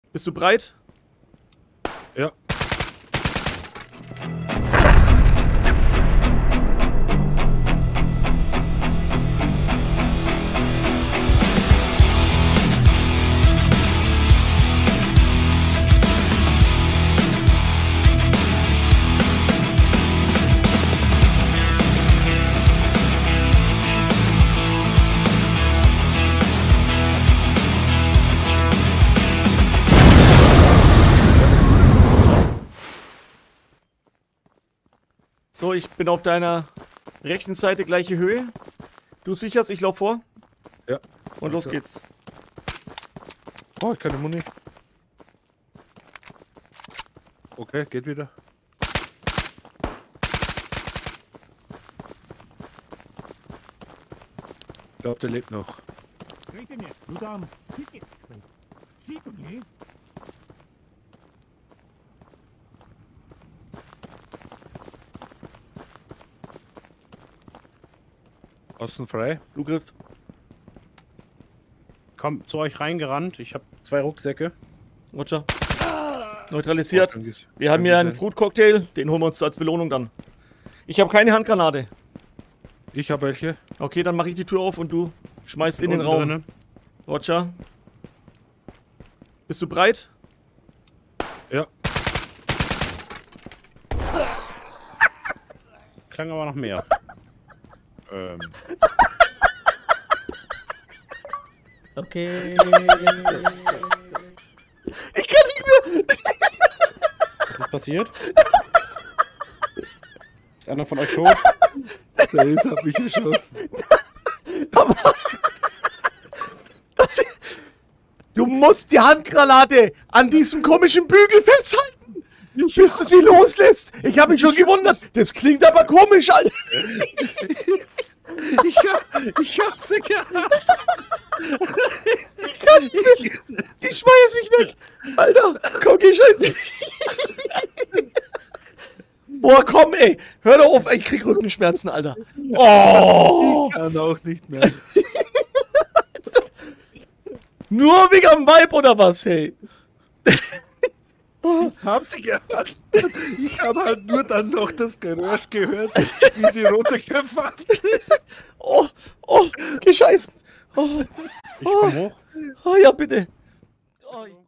Bist du bereit? Ja. So, ich bin auf deiner rechten Seite, gleiche Höhe. Du sicherst, ich lauf vor. Ja. Und los geht's. Oh, ich kann die Muni. Okay, geht wieder. Ich glaube, der lebt noch. Außen frei. Zugriff. Komm zu euch reingerannt. Ich habe 2 Rucksäcke. Roger. Neutralisiert. Oh, Wir haben hier einen Fruit-Cocktail, den holen wir uns als Belohnung dann. Ich habe keine Handgranate. Ich habe welche. Okay, dann mache ich die Tür auf und du schmeißt in den Raum. Drinne. Roger. Bist du bereit? Ja. Klang aber noch mehr. Okay. Ich kann nicht mehr. Was ist passiert? Ist einer von euch tot? Der ist hat mich geschossen. Aber das ist, du musst die Handgranate an diesem komischen Bügel festhalten, bis du sie loslässt. Ich habe mich schon gewundert. Das klingt aber komisch, Alter. Ich hab sie gehabt. Ich schmeiß mich weg. Alter, komm, geh scheiß. Boah, komm, ey. Hör doch auf, ich krieg Rückenschmerzen, Alter. Oh. Ich kann auch nicht mehr. Nur wegen am Vibe oder was, hey? Hab sie gehabt. Ich habe halt nur dann noch das Geräusch gehört, wie sie runtergefahren ist. Oh, gescheißen. Oh, Ich komm hoch. oh, ja, bitte. Oh,